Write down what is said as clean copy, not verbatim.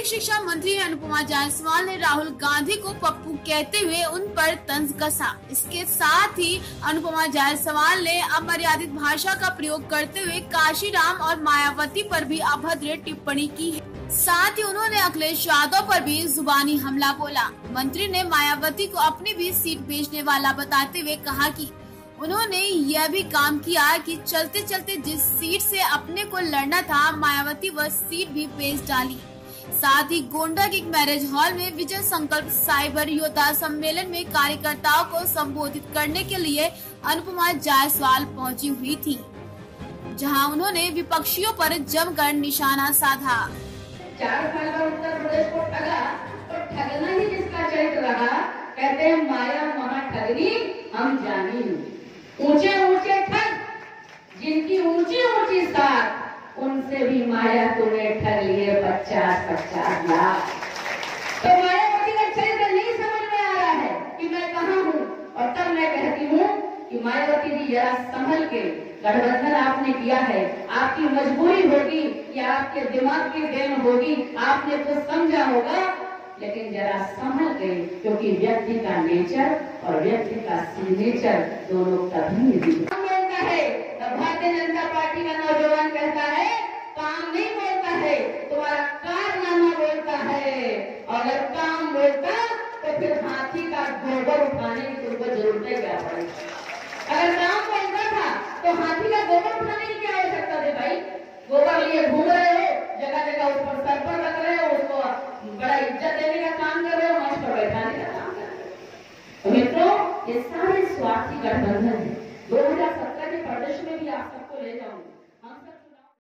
शिक्षा मंत्री अनुपमा जायसवाल ने राहुल गांधी को पप्पू कहते हुए उन पर तंज कसा। इसके साथ ही अनुपमा जायसवाल ने अमर्यादित भाषा का प्रयोग करते हुए काशीराम और मायावती पर भी अभद्र टिप्पणी की है। साथ ही उन्होंने अखिलेश यादव पर भी जुबानी हमला बोला। मंत्री ने मायावती को अपनी भी सीट बेचने वाला बताते हुए कहा कि उन्होंने यह भी काम किया कि चलते चलते जिस सीट से अपने को लड़ना था, मायावती वह सीट भी बेच डाली। साथ ही गोंडा के एक मैरिज हॉल में विजय संकल्प साइबर योद्धा सम्मेलन में कार्यकर्ताओं को संबोधित करने के लिए अनुपमा जायसवाल पहुंची हुई थी, जहां उन्होंने विपक्षियों पर जमकर निशाना साधा। 4 साल का उत्तर प्रदेश को ठगा, तो ठगना ही जिसका चरित्र रहा, कहते हैं माया महा ठगनी हम जानी। ऊंचे ऊंचे ठग जिनकी ऊंची ऊंची साख, उनसे भी माया तूने ठग लिए 50-50 लाख। तो मायावती का चरित्र नहीं समझ में आ रहा है कि मैं कहाँ हूँ, और तब मैं कहती हूँ कि मायावती जी जरा संभल के, गठबंधन आपने किया है, आपकी मजबूरी होगी या आपके दिमाग की देन होगी, आपने तो समझा होगा, लेकिन जरा संभल के, क्योंकि व्यक्ति का नेचर और व्यक्ति का सिग्नेचर दोनों कभी नहीं बोलता है। भारतीय जनता पार्टी का नौजवान कहता है काम नहीं बोलता है, तुम्हारा कारनामा बोलता है, और अगर काम बोलता तो फिर हाथी का गोबर उठाने की तुमको जरूरत क्या पड़ेगी। अगर काम बोलता था तो हाथी का गोबर उठाने की क्या आवश्यकता थी भाई। गोबर लिए घूम रहे हो, जगह जगह उस पर सर पर रख रहे हो, उसको बड़ा इज्जत देने का काम कर रहे हो, मंच पर बैठाने का काम कर रहे हो। तो मित्रों, ये सारे स्वार्थी गठबंधन है। 2017 के प्रदेश में भी आप सबको ले जाऊंगा। हम सब